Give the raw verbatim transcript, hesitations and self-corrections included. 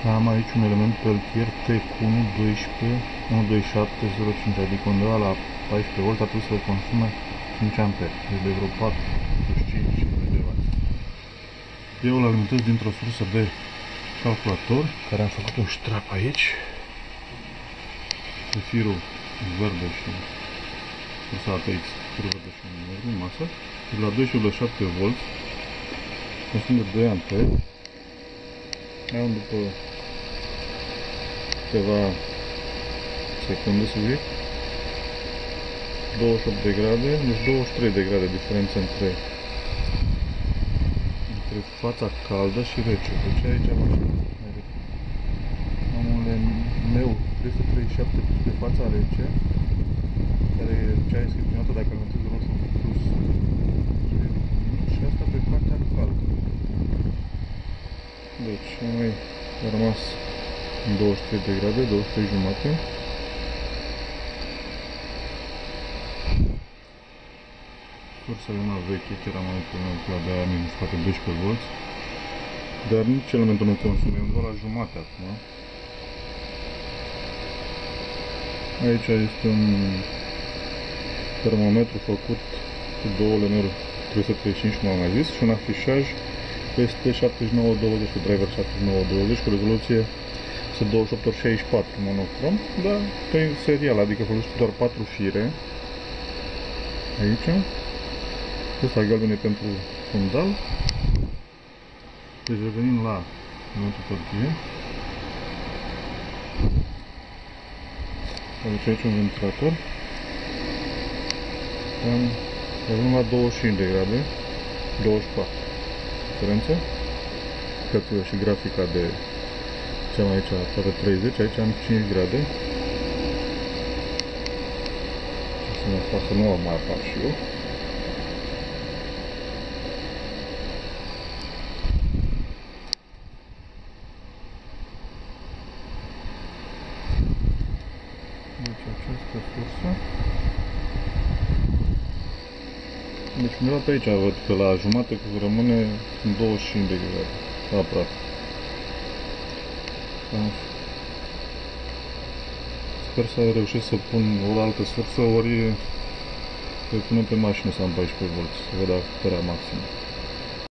Am aici un element peltier T unu doisprezece unu doi șapte zero cinci, adică undeva la paisprezece volți a trebuit să consume cinci amperi, deci de vreo patruzeci și cinci de watt. Eu îl alimentez dintr-o sursă de calculator, care am făcut un strap aici, pe firul verde și sursa A T X, firul verde și negru, masă, de la doi virgulă șapte volți, consum de doi amperi. Am după câteva secunde, să zic, douăzeci și opt de grade, deci douăzeci și trei de grade diferență între, între fața caldă și rece. Deci aici mașina omul meu trei sute treizeci și șapte de fața rece, care e cea inscripționată dacă alimentez roșu plus și asta pe partea caldă. Deci am mai rămas douăzeci și trei de grade, douăzeci și trei jumate. Sursa e una veche, chiar am mai pus la de aia minus poate doisprezece volți, dar nici elementul nu consumă, e undeva la jumate acum. Aici este un termometru făcut cu două lemuri trei sute treizeci și cinci, cum am mai zis, și un afișaj peste șaptezeci și nouă douăzeci, cu driver șaptezeci și nouă douăzeci, cu rezoluție douăzeci și opt ori șaizeci și patru monocrom, dar pe serial, adică folosește doar patru fire. Aici. Ăsta galben e pentru fundal. Deci revenim la elementul peltier. Deci aici un ventilator. Am avem la douăzeci și cinci de grade, douăzeci și patru diferență. Uitați-vă și grafica de ce am aici, aproape treizeci, aici am cinci grade. Să mă fac să nu mai apar și eu. Deci această sursă. Deci undeva pe aici văd că la jumate că rămâne douăzeci și cinci de grade, aproape. Sper să reușesc să pun o altă sursă, ori să punem pe mașină să am paisprezece volți, să văd puterea maximă.